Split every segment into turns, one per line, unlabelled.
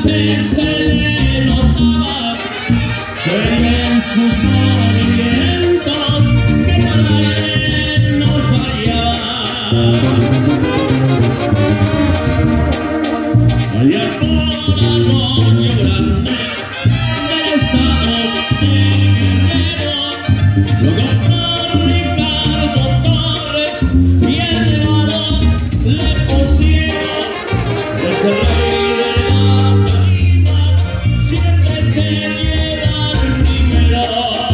veces se le notaba en sus movimientos que para él no fallaba. Allá por Arroyo Grande del estado de Guerrero lo compró Ricardo Torres y el Nevado le pusieron desde el rey de la tarima siempre se lleva el primero.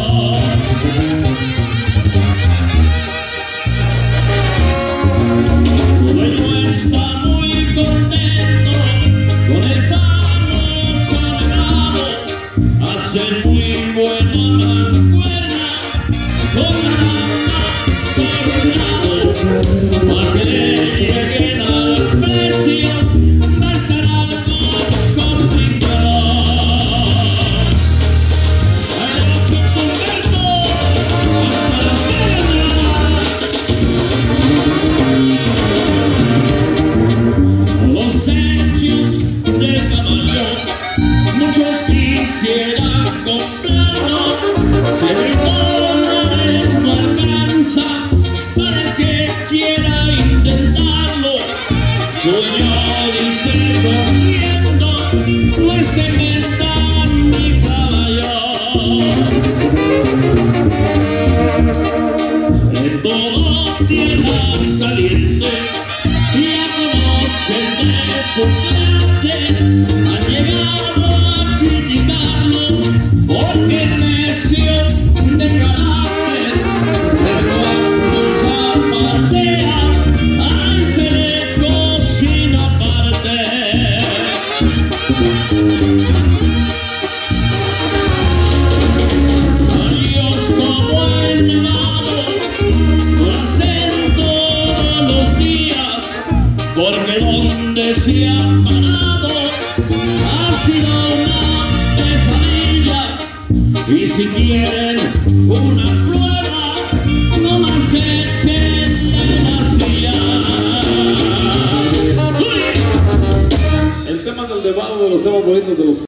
Su dueño está muy contento con el famoso Nevado, hace muy buena mancuerna con la banda para que le lleguen al precio bastan algo complicado. Ay, no, Humberto, hasta la los hechos de caballo, muchos quisieran comprarlo, pero el dólar no alcanza para el que quiera intentarlo. Dueño dice corriendo, pues se venda mi caballo. En todo tierra caliente ya conocen de su clase, han llegado a criticarlo porque es necio de carácter, pero cuando zapatea, ay, se le cocina aparte. Adiós como el Nevado, lo hacen todos los días, porque donde se ha parado ha sido una pesadilla. Y si quieren una prueba, no más échenle la silla.
El tema del Nevado de los temas bonitos de los